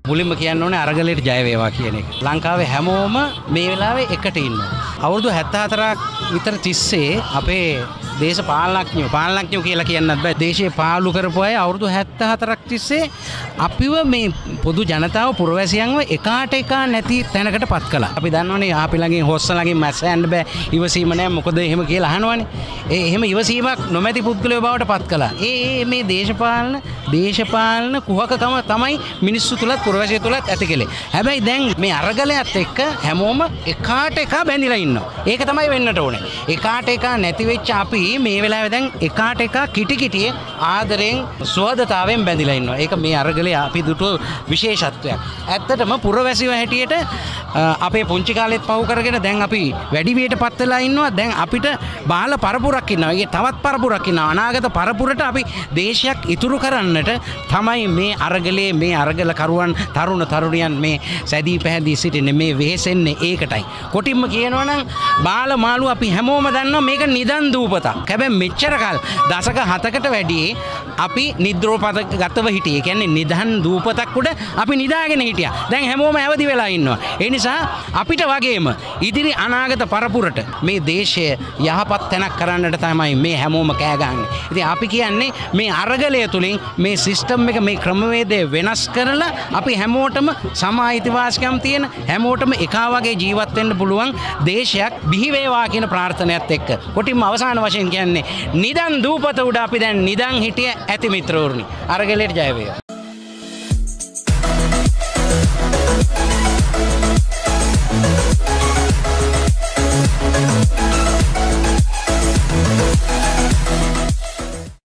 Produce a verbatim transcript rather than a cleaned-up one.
මුලින්ම කියන්න ඕනේ අරගලයට ජය වේවා කියන එක. ලංකාවේ හැමෝම මේ වෙලාවේ එකට ඉන්නවා. අවුරුදු හැත්තෑ හතරක් විතර තිස්සේ අපේ දේශපාලනඥයෝ පාලනඥයෝ කියලා කියන්නත් බෑ. දේශයේ පාලු කරපු අය අවුරුදු හැත්තෑ හතරක් තිස්සේ අපිව මේ පොදු ජනතාව පුරවැසියන්ව එකාට එකා නැති තැනකට පත් කළා. අපි දන්නවනේ ආපි ළඟින් හොස්ස ළඟින් මැස්ස යන්න බෑ. ඉවසීම නැහැ මොකද එහෙම කියලා අහනවනේ. ඒ එහෙම ඉවසීමක් නොමැති පුද්ගලයෝ බවට පත් කළා. ඒ ඒ මේ දේශපාලන දේශපාලන කුහකකම තමයි මිනිස්සු තුලත් පුරවැසියෝ තුලත් ඇති කළේ. හැබැයි දැන් මේ අරගලයත් එක්ක හැමෝම එකාට එකා බැඳිලා ඉන්නවා. ඒක තමයි වෙන්නට ඕනේ. එකාට එකා නැති වෙච්ච අපි මේ වෙලාවේ දැන් එකාට එකා කිටි කිටියේ ආදරෙන් සුවදතාවෙන් බැඳිලා ඉන්නවා. ඒක මේ අරගලේ අපි දුටුව විශේෂත්වයක්. ඇත්තටම පුරවැසියෝ හැටියට අපේ පුංචි කාලෙත් පහු කරගෙන දැන් අපි වැඩි වියට පත් වෙලා ඉන්නවා. දැන් අපිට බාල පරපුරක් ඉන්නවා. ඒ තවත් පරපුරක් ඉන්නවා. අනාගත පරපුරට අපි දේශයක් ඉතුරු කරන්නට තමයි මේ අරගලේ මේ අරගල කරුවන් තරුණ තරුණියන් මේ සැදී පැහැදී සිටින්නේ මේ වෙහෙසෙන්නේ ඒකටයි. කොටින්ම කියනවා නම් බාල මාළු අපි හැමෝම දන්නවා මේක නිදන් දූපතක්. හැබැයි මෙච්චර කල් දශක හතකට වැඩි අපි නිද්‍රෝපත ගතව හිටියේ. කියන්නේ නිදන් දූපතක් උඩ අපි නිදාගෙන හිටියා. දැන් හැමෝම ඇවදි වෙලා ඉන්නවා. ඒ නිසා අපිට වගේම ඉදිරි අනාගත පරපුරට මේ දේශය යහපත් තැනක් කරන්නට තමයි මේ හැමෝම කෑ ගහන්නේ. ඉතින් අපි කියන්නේ මේ අරගලය තුලින් මේ සිස්ටම් එක මේ ක්‍රමවේදය වෙනස් කරලා අපි හැමෝටම සම අයිතිවාසිකම් තියෙන හැමෝටම එකා වගේ ජීවත් වෙන්න පුළුවන් දේශයක් බිහි වේවා කියන ප්‍රාර්ථනාවත් එක්ක කොටින්ම අවසාන වශයෙන් කියන්නේ නිදන් දූපත උඩ අපි දැන් නිදන් හිටිය ඇති මිත්‍රවරුනි. අරගලයට ජය වේවා.